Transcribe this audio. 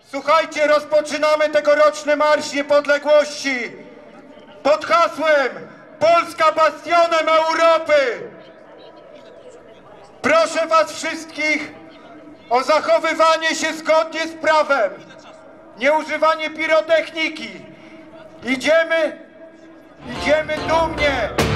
Słuchajcie, rozpoczynamy tegoroczny Marsz Niepodległości pod hasłem Polska bastionem Europy. Proszę was wszystkich o zachowywanie się zgodnie z prawem, nieużywanie pirotechniki. Idziemy dumnie.